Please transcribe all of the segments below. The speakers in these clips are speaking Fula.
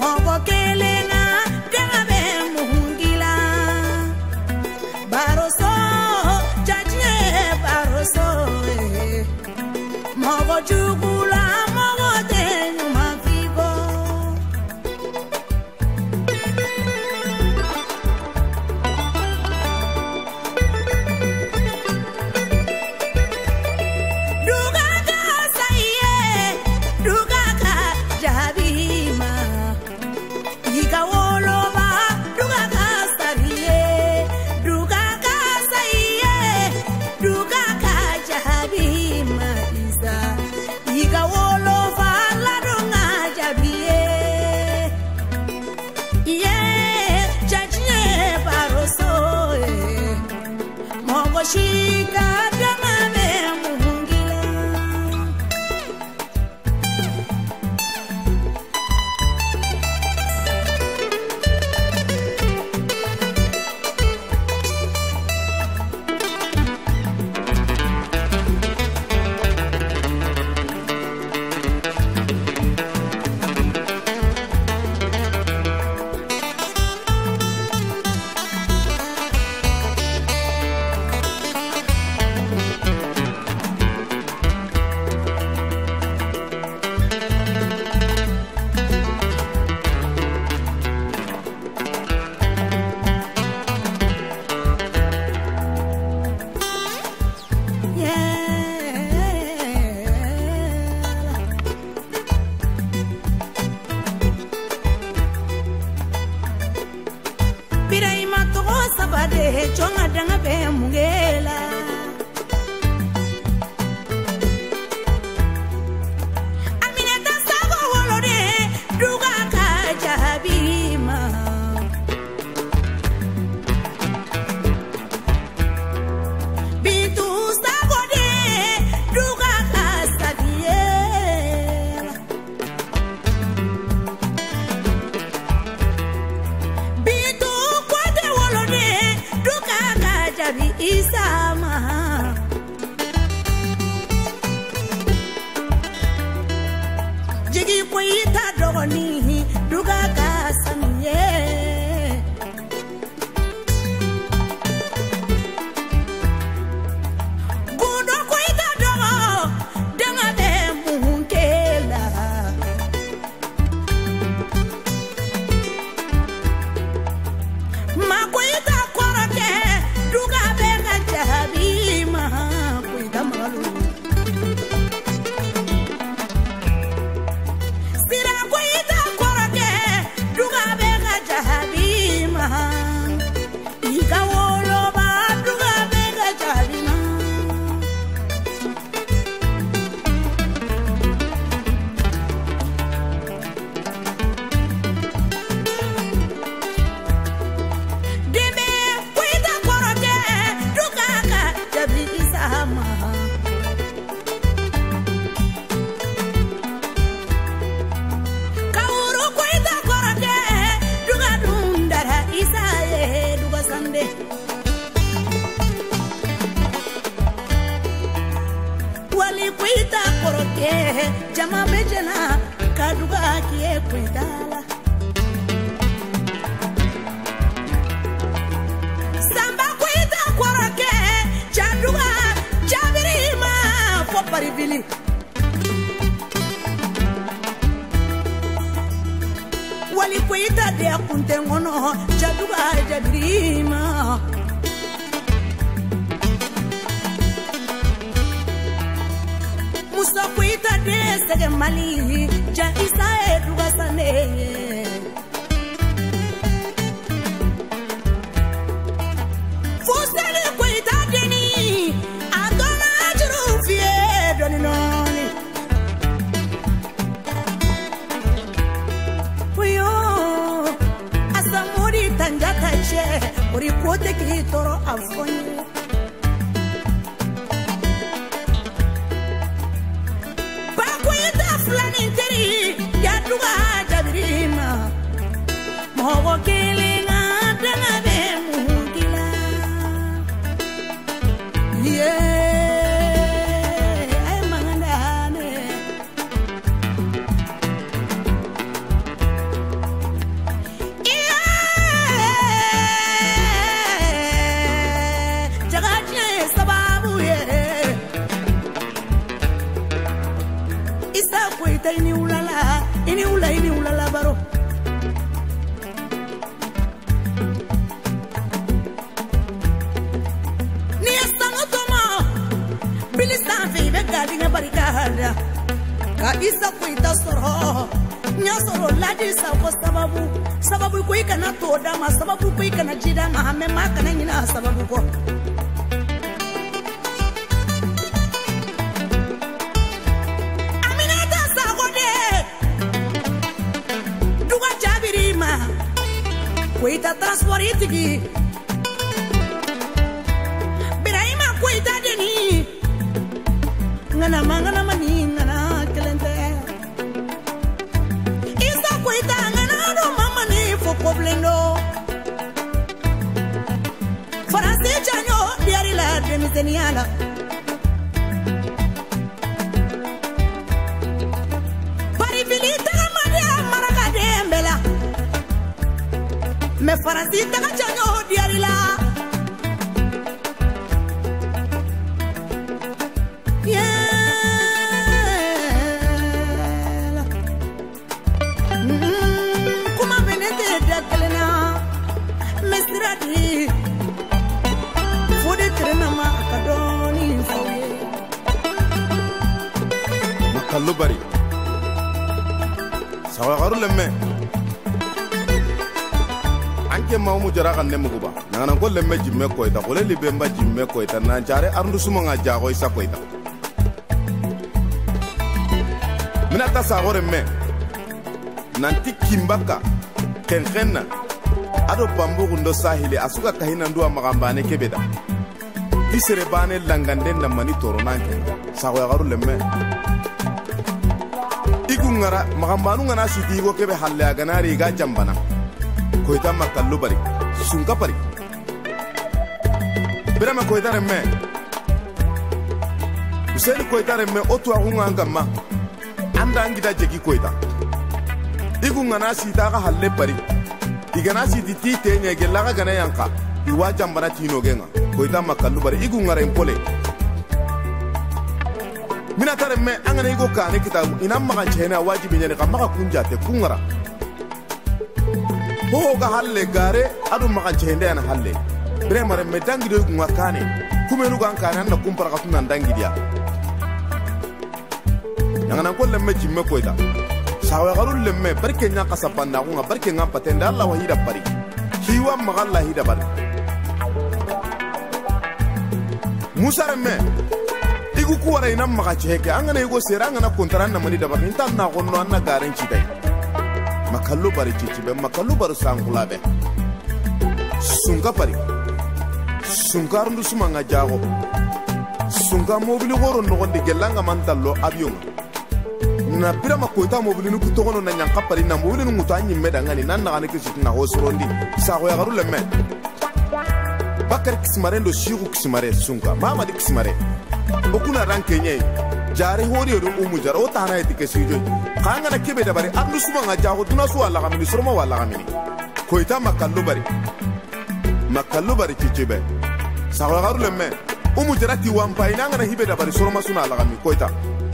mogo kelenga denga be muhungila baroso jajne baroso mogo jugula mogo denyu mafigo Shika dama be muhungila chonga danga be mungela aminata sago wolore duga ka jabima bitu sago de duga ka sadie Isama Jigi kuita dogoni duga kasamiye Gudo kuita dogo denga be muhungela Ma kuita koroke duga bega jabima kuita malu Sira kuita koroke duga bega jabima Ika wolo ba duga bega jabima Deme kuita koroke duga ka jabi isama Kauru kuita koroke duga dundara isaye duga sande Wali kuita koroke jama bejana kaduga kie kuitala Samba kuita koroke jaduga jabirima fo paribili Wali kuita de kunte ngono jaduga jabirima Musa kuita de sege mali ja isa duga sane Fusele kuita deni adona juru fie doni noni Uyo asamuri tanjata che uri pote ki toro afoni Bakuita flani teri ya duga jabirima Mogo kelenga danga be muhungila ay mangandane isa kuita soro nya soro ladi sa ko sababu ko ikana to dama sababu ko ikana jida ma me ma kana nyina sababu ko Aminata sa ko de duga jabiri ma kuita transportigi Birahima kuita deni ngana mani ngana kelente isa kuita ngana no mama ni fo problemo farase janyo diari la demiseniala pari filita madia maraka dembela me farase ta janyo diari la Lubari sawa garu lemme anke mawmu jara kan nemu guba nana ko lemme jimme ko ita ko le libe mba jimme ko ita na jare arndu suma nga jago isa ko ita minata sa gore me nanti kimbaka kenkenna ado bambu gundo sahili asuka kahina ndua magambane kebeda disere bane langande na mani toronanke sawa garu lemme ngara magambanu ngana siti go kebe halle aganari ga jambana koita makallu bari sunka bari birama koita remme useli koita remme otu ahunga ngama anda ngida jegi koita igu ngana sita ga halle bari igana siti tite nyege laga gana yanka iwa jambana tino genga koita makallu bari igu ngara impole mina tare me angana igo kane kita ina maga chena wajibi nyane kamaka kunjate kungara ho ga halle gare adu maga chende ana halle bremare me dangi do ngwa kane kumenu ga kane na kumpara ka tunan dangi dia ngana ko lemme jimme ko ida sawa garul lemme barke nya kasapanda ko barke ngam patenda Allah wahida bari hiwa maga Allah hida bari Musa me igu kuwara ina maga cheke angana igo seranga na kontran na mani dabar inta na gonno anna garen ci dai makallu bari cici be makallu bar sangula be sunga bari sunga rundu sumanga jago sunga mobili goro no gonde gelanga mantallo avion na bira makoita mobili nu kutogono na nyanka pari na mobili nu mutanyi medangani nan na kanike sitina hosrondi sa ko ya garu lemme bakar kismare ndo shiru kismare sunga mama di kismare okuna rankenye jare hori ro umujara otana etike sijo kanga na kebe dabari andu suma nga jago tuna su wala kamini surma wala kamini koita makallu bari chichibe sawa garu lemme umujara ti wampa ina nga na hibe dabari surma suna wala kamini koita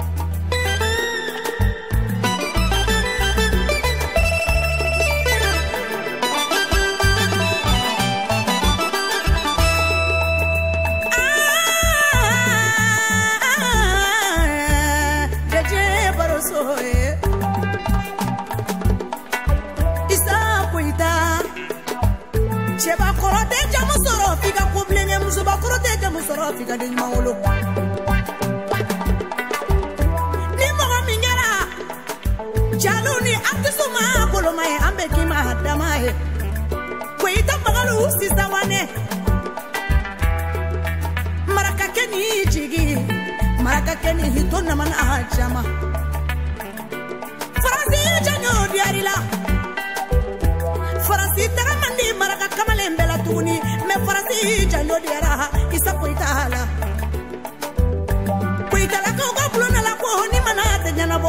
Fica de maolo ni mo mingara jaluni atisuma bolo mai ambe kima damae koita magalu sisa wane maraka keni jigi maraka keni hitona man ajama farasi janyo diarila farasi tagamandi maraka kamalembela tuni me farasi janyo diara isa koita hala koita la ko gablona la ko ni manate nyanabo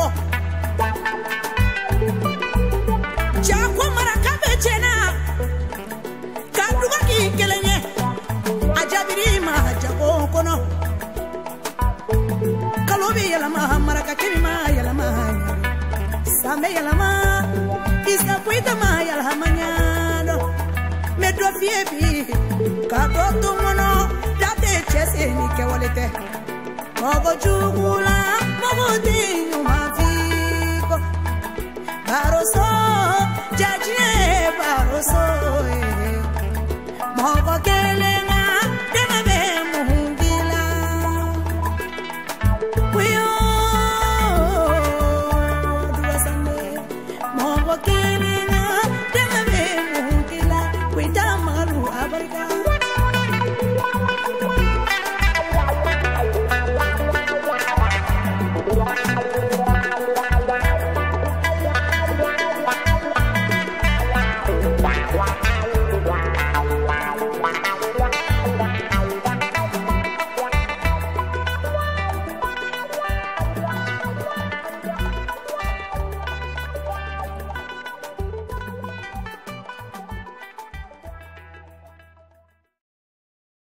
jako maraka bechena kaduga ki kelenye ajabiri ma jako kono kalobi yala ma maraka kirima yala ma same yala ma isa koita ma yala manyado medro fiebi kadoto mono chese ni ke walete mogo chugula mogo dinyu mafi baroso jajie baroso mogo kelenga dema be muhungila kuyo duasane mogo kelenga dema be muhungila kuita malu abarika